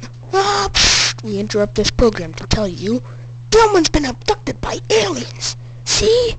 We interrupt this program to tell you someone's been abducted by aliens. See?